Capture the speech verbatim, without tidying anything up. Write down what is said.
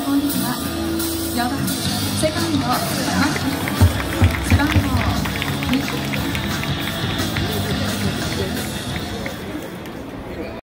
本日はよんばんセカンドマッキー、背番号に